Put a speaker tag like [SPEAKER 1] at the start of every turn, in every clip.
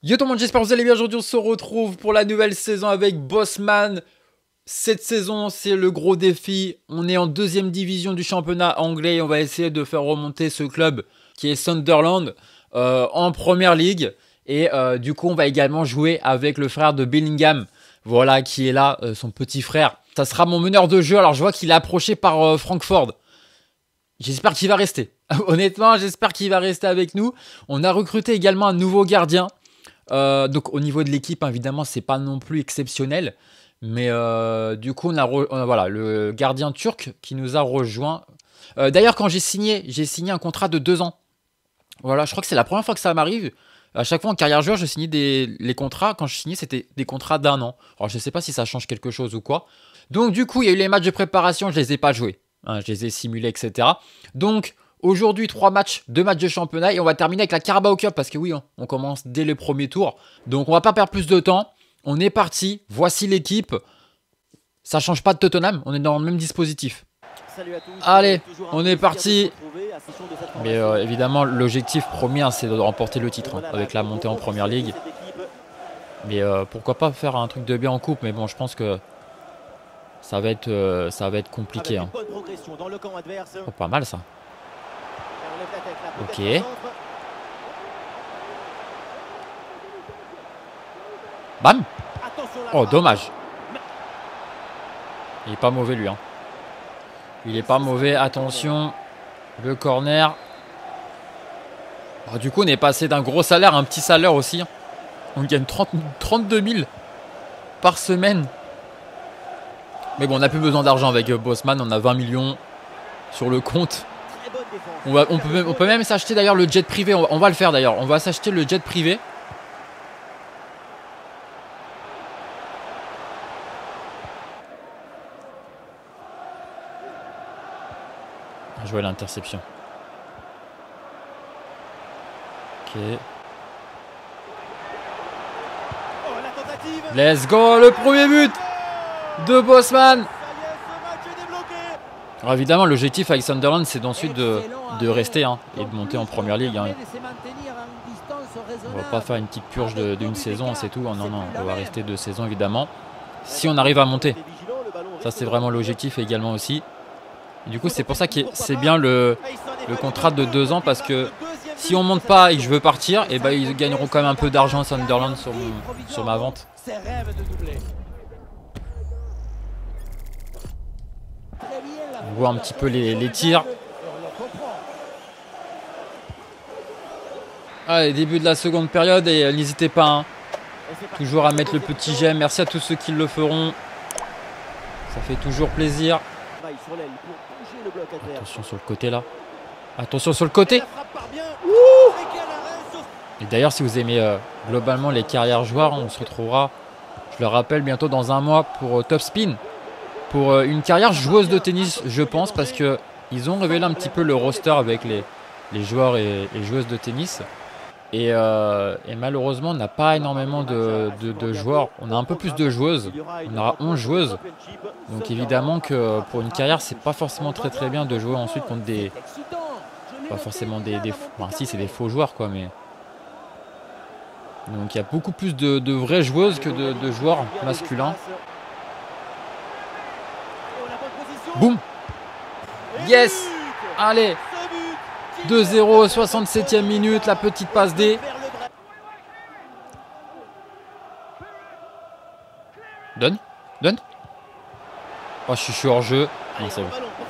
[SPEAKER 1] Yo tout le monde, j'espère que vous allez bien. Aujourd'hui on se retrouve pour la nouvelle saison avec Bosman. Cette saison c'est le gros défi. On est en deuxième division du championnat anglais et on va essayer de faire remonter ce club qui est Sunderland en première ligue. Et du coup on va également jouer avec le frère de Bellingham. Voilà qui est là, son petit frère. Ça sera mon meneur de jeu. Alors je vois qu'il est approché par Francfort. J'espère qu'il va rester. Honnêtement j'espère qu'il va rester avec nous. On a recruté également un nouveau gardien. Donc au niveau de l'équipe, évidemment, c'est pas non plus exceptionnel. Mais du coup, on a voilà, le gardien turc qui nous a rejoint. D'ailleurs, quand j'ai signé un contrat de 2 ans. Voilà, je crois que c'est la première fois que ça m'arrive. À chaque fois en carrière joueur, je signais les contrats. Quand je signais, c'était des contrats d'1 an. Alors, je sais pas si ça change quelque chose ou quoi. Donc, du coup, il y a eu les matchs de préparation. Je les ai pas joués. Hein, je les ai simulés, etc. Donc, aujourd'hui, 2 matchs de championnat et on va terminer avec la Carabao Cup parce que oui, on commence dès le premier tour. Donc on va pas perdre plus de temps. On est parti. Voici l'équipe. Ça change pas de Tottenham. On est dans le même dispositif. Allez, on est parti. Mais évidemment, l'objectif premier, hein, c'est de remporter le titre hein, avec la montée en première ligue. Mais pourquoi pas faire un truc de bien en coupe. Mais bon, je pense que ça va être compliqué. Hein. Oh, pas mal ça. Ok. Bam. Oh, dommage. Il est pas mauvais, lui. Hein. Il est pas mauvais. Attention. Le corner. Oh, du coup, on est passé d'un gros salaire à un petit salaire aussi. Hein. On gagne 32 000 par semaine. Mais bon, on n'a plus besoin d'argent avec Bosman. On a 20 millions sur le compte. On peut même s'acheter d'ailleurs le jet privé. On va le faire d'ailleurs. On va s'acheter le jet privé. Je vois l'interception. Ok. Let's go. Le premier but de Bosman. Alors évidemment, l'objectif avec Sunderland, c'est ensuite de rester hein, et de monter en première ligue. Hein. On va pas faire une petite purge d'une saison, c'est tout. Non, non, on va rester 2 saisons évidemment. Si on arrive à monter, ça c'est vraiment l'objectif également aussi. Et du coup, c'est pour ça que c'est bien le contrat de 2 ans parce que si on monte pas et que je veux partir, et ben ils gagneront quand même un peu d'argent Sunderland sur ma vente. On voit un petit peu les tirs. Allez, début de la seconde période et n'hésitez pas hein, toujours à mettre le petit j'aime. Merci à tous ceux qui le feront. Ça fait toujours plaisir. Attention sur le côté là. Attention sur le côté. Et d'ailleurs, si vous aimez globalement les carrières joueurs, on se retrouvera, je le rappelle, bientôt dans 1 mois pour Top Spin. Pour une carrière joueuse de tennis, je pense, parce qu'ils ont révélé un petit peu le roster avec les joueurs et joueuses de tennis. Et malheureusement, on n'a pas énormément de joueurs. On a un peu plus de joueuses. On aura 11 joueuses. Donc évidemment que pour une carrière, c'est pas forcément très bien de jouer ensuite contre des... Pas forcément des enfin, si, c'est des faux joueurs, quoi, mais... Donc il y a beaucoup plus de vraies joueuses que de joueurs masculins. Boum. Yes. Allez. 2-0, 67e minute, la petite passe D. Donne. Oh, je suis hors jeu. Non, c'est bon.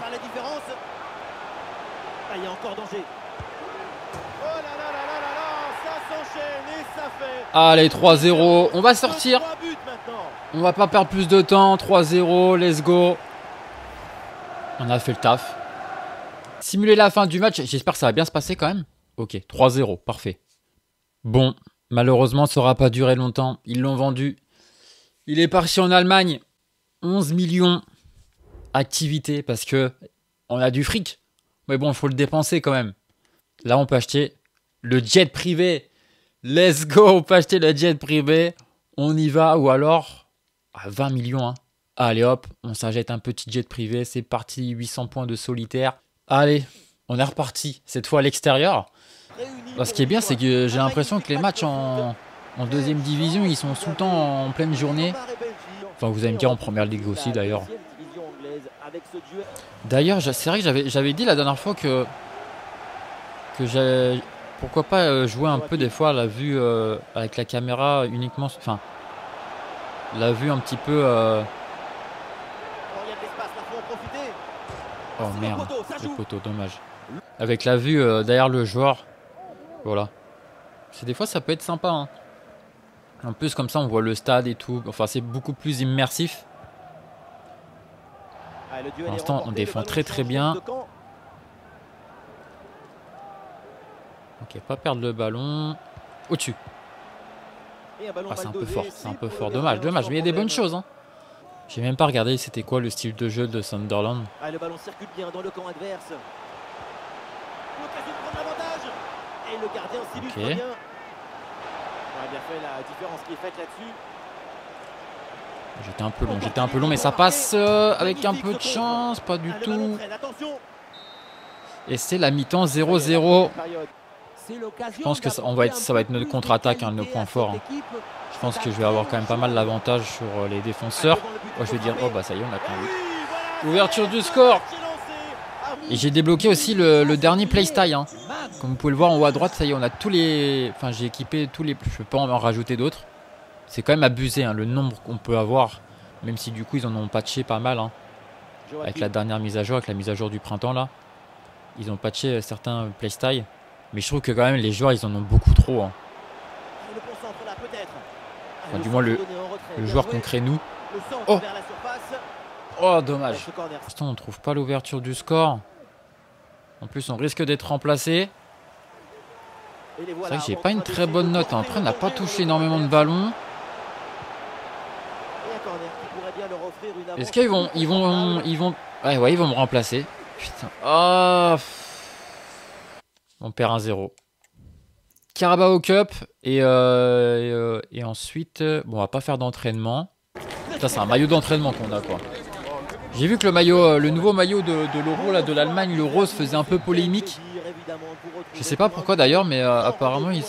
[SPEAKER 1] Allez, 3-0. On va sortir. On va pas perdre plus de temps. 3-0, let's go. On a fait le taf. Simuler la fin du match. J'espère que ça va bien se passer quand même. Ok, 3-0, parfait. Bon, malheureusement, ça n'aura pas duré longtemps. Ils l'ont vendu. Il est parti en Allemagne. 11 millions. Activité, parce que on a du fric. Mais bon, il faut le dépenser quand même. Là, on peut acheter le jet privé. Let's go, on peut acheter le jet privé. On y va, ou alors à 20 millions, hein. Allez hop, on s'achète un petit jet privé, c'est parti, 800 points de solitaire. Allez, on est reparti, cette fois à l'extérieur. Ce qui est bien, c'est que j'ai l'impression que les matchs en En deuxième division, ils sont tout le temps en pleine journée. Enfin, vous allez me dire en première ligue aussi d'ailleurs. D'ailleurs, c'est vrai que j'avais dit la dernière fois que j'ai... Pourquoi pas jouer un peu des fois à la vue avec la caméra uniquement... Enfin, la vue un petit peu... Oh merde, le poteau, dommage. Avec la vue derrière le joueur. Voilà. Des fois, ça peut être sympa. Hein. En plus, comme ça, on voit le stade et tout. Enfin, c'est beaucoup plus immersif. Pour l'instant, on défend très très bien. Ok, pas perdre le ballon. Au-dessus. Ah, c'est un peu fort, c'est un peu fort. Dommage, dommage. Mais il y a des bonnes choses. Hein. J'ai même pas regardé c'était quoi le style de jeu de Sunderland.
[SPEAKER 2] Ah, le ballon circule bien dans le camp adverse. L'occasion de prendre l'avantage. Et le gardien s'illustre bien. On a bien fait la différence qui est faite là-dessus.
[SPEAKER 1] J'étais un peu long, mais ça passe avec un peu de chance, pas du tout. Et c'est la mi-temps 0-0. Je pense que ça va être notre contre-attaque, hein, nos points forts. Hein. Je pense que je vais avoir quand même pas mal d'avantages sur les défenseurs. Oh, je vais dire, oh bah ça y est, on a pris. Ouverture du score. Et j'ai débloqué aussi le dernier playstyle. Hein. Comme vous pouvez le voir en haut à droite, ça y est, on a tous les... Enfin, j'ai équipé tous les... Je peux pas en rajouter d'autres. C'est quand même abusé, hein, le nombre qu'on peut avoir. Même si du coup, ils en ont patché pas mal. Hein. Avec la dernière mise à jour, avec la mise à jour du printemps, là. Ils ont patché certains playstyles. Mais je trouve que quand même, les joueurs, ils en ont beaucoup trop. Hein. Enfin, du moins, le joueur qu'on crée, nous. Oh, oh dommage. Pour l'instant, on ne trouve pas l'ouverture du score. En plus, on risque d'être remplacé. C'est vrai que j'ai pas une très bonne note. Hein. Après, on n'a pas touché énormément de ballons. Est-ce qu'ils vont... Ouais, ils vont me remplacer. Putain. Oh. On perd 1-0. Carabao Cup. Et ensuite... Bon, on va pas faire d'entraînement. Putain, c'est un maillot d'entraînement qu'on a, quoi. J'ai vu que le nouveau maillot de l'Euro, là, de l'Allemagne, le rose, faisait un peu polémique. Je sais pas pourquoi d'ailleurs, mais apparemment, il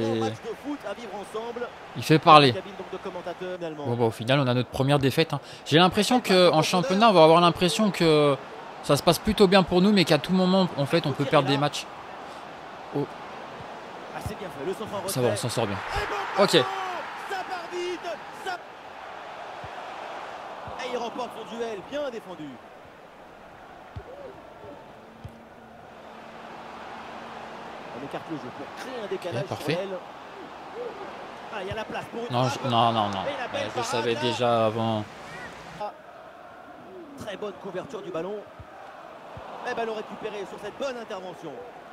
[SPEAKER 1] fait parler. Bon, bah, au final, on a notre première défaite. Hein. J'ai l'impression qu'en championnat, on va avoir l'impression que ça se passe plutôt bien pour nous, mais qu'à tout moment, en fait, on peut perdre des matchs. Oh. Ça va, on s'en sort bien. Ok.
[SPEAKER 2] Et il remporte son duel, bien défendu. On écarte le jeu pour créer un décalage.
[SPEAKER 1] Okay, parfait.
[SPEAKER 2] Ah, il y a la place pour une
[SPEAKER 1] non, non. Je savais déjà avant.
[SPEAKER 2] Très bonne couverture du ballon. Et ballon récupéré sur cette bonne intervention.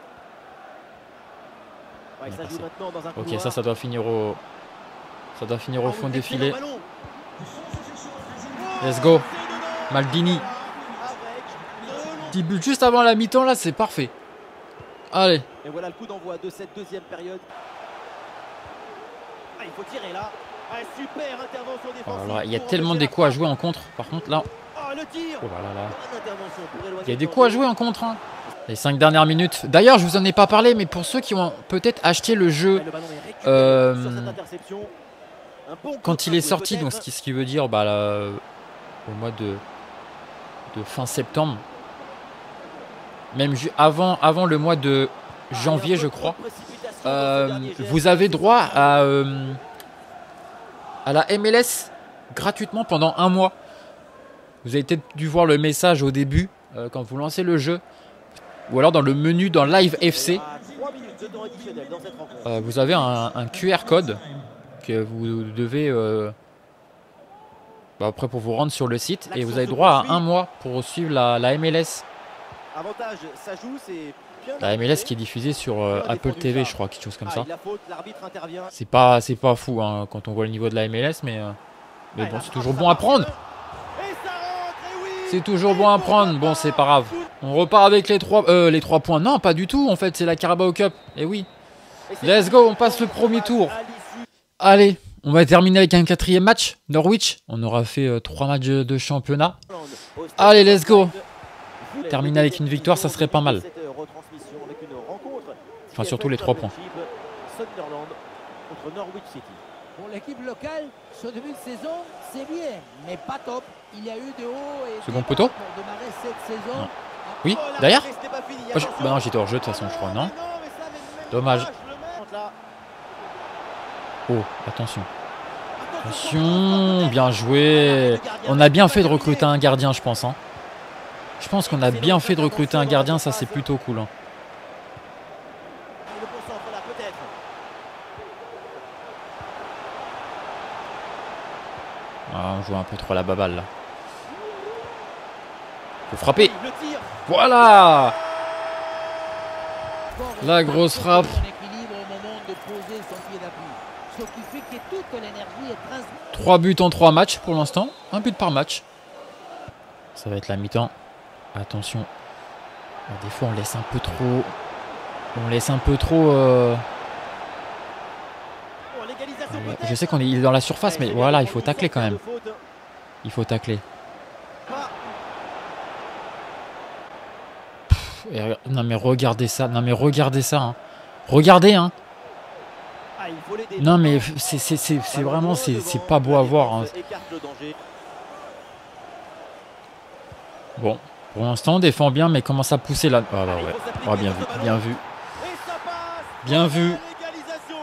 [SPEAKER 2] Ouais, ça joue maintenant dans un couloir.
[SPEAKER 1] Ok, ça doit finir au... Ça doit finir au fond des filets. Let's go. Maldini. Petit but juste avant la mi-temps, là, c'est parfait. Allez.
[SPEAKER 2] Et voilà le coup d'envoi de cette deuxième période. Ah, il faut tirer là. Ah, super intervention défensive.
[SPEAKER 1] Oh là, il y a tellement des coups à jouer en contre. Par contre, là...
[SPEAKER 2] Oh, le tir.
[SPEAKER 1] Oh là là. Il y a des coups à jouer en contre. Hein. Les 5 dernières minutes. D'ailleurs, je vous en ai pas parlé, mais pour ceux qui ont peut-être acheté le jeu quand il est sorti, donc ce qui veut dire bah, là, au mois de fin septembre, même avant le mois de janvier, je crois, vous avez droit à la MLS gratuitement pendant 1 mois. Vous avez peut-être dû voir le message au début quand vous lancez le jeu. Ou alors dans le menu dans Live FC, vous avez un QR code que vous devez après pour vous rendre sur le site et vous avez droit à 1 mois pour suivre la MLS. La MLS qui est diffusée sur Apple TV, je crois, quelque chose comme ça. C'est pas fou hein, quand on voit le niveau de la MLS, mais bon, c'est toujours bon à prendre. C'est toujours bon à prendre. Bon, c'est pas grave. On repart avec les 3 points. Non, pas du tout. En fait, c'est la Carabao Cup. Et oui. Let's go. On passe le premier tour. Allez, on va terminer avec un 4e match. Norwich. On aura fait 3 matchs de championnat. Allez, let's go. Terminer avec une victoire, ça serait pas mal. Enfin, surtout les 3 points.
[SPEAKER 2] Norwich City.
[SPEAKER 3] Pour l'équipe locale, ce début de saison, c'est bien, mais pas top. Il y a eu de haut et
[SPEAKER 1] Second
[SPEAKER 3] de bas
[SPEAKER 1] poteau.
[SPEAKER 3] pour démarrer cette saison.
[SPEAKER 1] Non. Oui,
[SPEAKER 2] Oh, la
[SPEAKER 1] derrière.
[SPEAKER 2] reprise, c'était pas fini,
[SPEAKER 1] Bah
[SPEAKER 2] attention.
[SPEAKER 1] non, j'étais hors jeu de toute façon, je crois, non?
[SPEAKER 2] Mais mais ça avait même
[SPEAKER 1] Dommage.
[SPEAKER 2] pas, je le mets. Là.
[SPEAKER 1] Oh, attention. Attention, bien joué. On a bien fait de recruter un gardien, je pense. Hein. Je pense qu'on a bien fait de recruter un gardien, ça c'est plutôt cool. Hein.
[SPEAKER 2] Il le concentre là, peut-être.
[SPEAKER 1] Ah, on joue un peu trop à la baballe là. Faut frapper.
[SPEAKER 2] Le tir.
[SPEAKER 1] Voilà.
[SPEAKER 3] Fort
[SPEAKER 1] La grosse frappe.
[SPEAKER 3] son équilibre au moment de poser son pied d'appui. Ce qui fait que toute l'énergie est transmise.
[SPEAKER 1] 3 buts en 3 matchs pour l'instant. Un but par match. Ça va être la mi-temps. Attention. Des fois on laisse un peu trop. On laisse un peu trop.
[SPEAKER 2] Oh, l'égalisation peut-être.
[SPEAKER 1] Je sais qu'on est dans la surface, mais
[SPEAKER 2] Et
[SPEAKER 1] voilà, il
[SPEAKER 2] c'est
[SPEAKER 1] faut
[SPEAKER 2] bien
[SPEAKER 1] tacler quand même.
[SPEAKER 2] de faute.
[SPEAKER 1] Il faut tacler.
[SPEAKER 2] Pas.
[SPEAKER 1] Non mais regardez ça. Non mais regardez ça. Hein. Regardez hein.
[SPEAKER 2] Ah, il faut l'aider.
[SPEAKER 1] Non mais c'est vraiment c'est pas beau à voir. Hein.
[SPEAKER 2] Écarte le danger.
[SPEAKER 1] Bon, pour l'instant on défend bien, mais commence à pousser là. Ah bah
[SPEAKER 2] Il
[SPEAKER 1] ouais.
[SPEAKER 2] faut s'appliquer
[SPEAKER 1] Oh, bien
[SPEAKER 2] sur
[SPEAKER 1] vu,
[SPEAKER 2] ce ballon.
[SPEAKER 1] bien vu.
[SPEAKER 2] Et ça passe.
[SPEAKER 1] Bien
[SPEAKER 2] Oh,
[SPEAKER 1] vu.
[SPEAKER 2] l'égalisation.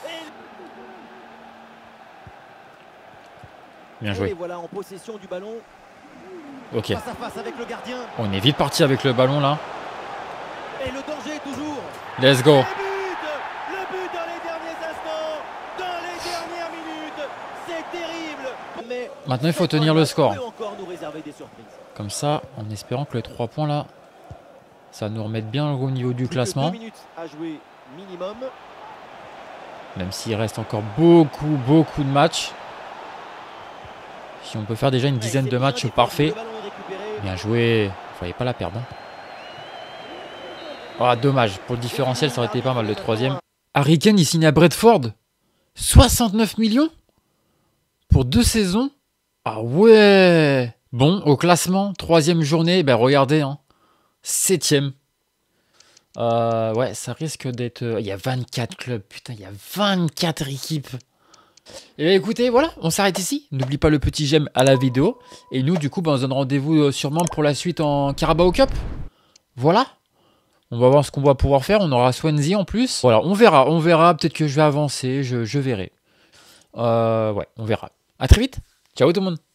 [SPEAKER 1] Bien
[SPEAKER 2] Et
[SPEAKER 1] joué.
[SPEAKER 2] voilà en possession du ballon.
[SPEAKER 1] Ok.
[SPEAKER 2] Face à face avec le gardien.
[SPEAKER 1] On est vite parti avec le ballon là.
[SPEAKER 2] Et le danger toujours.
[SPEAKER 1] Let's go.
[SPEAKER 2] Le but dans les derniers instants, dans les dernières minutes. C'est terrible. Mais
[SPEAKER 1] Maintenant il faut tenir le score.
[SPEAKER 2] peut encore nous réserver des surprises.
[SPEAKER 1] Comme ça, en espérant que les 3 points là, ça nous remette bien au niveau du
[SPEAKER 2] Plus que
[SPEAKER 1] classement.
[SPEAKER 2] 2 minutes à jouer minimum.
[SPEAKER 1] Même s'il reste encore beaucoup de matchs. Si on peut faire déjà une dizaine de matchs parfaits. Bien joué. Il fallait pas la perdre. Hein. Ah, dommage. Pour le différentiel, ça aurait été pas mal le 3e. Harry Kane, il signe à Bradford. 69 millions pour 2 saisons. Ah ouais. Bon, au classement, 3e journée, ben regardez, hein, 7e. Ouais, ça risque d'être... Il y a 24 clubs, putain, il y a 24 équipes. Et bien écoutez, voilà, on s'arrête ici. N'oublie pas le petit j'aime à la vidéo. Et nous, du coup, ben, on se donne rendez-vous sûrement pour la suite en Carabao Cup. Voilà. On va voir ce qu'on va pouvoir faire. On aura Swansea en plus. Voilà, on verra. Peut-être que je vais avancer, je verrai. Ouais, on verra. À très vite. Ciao tout le monde.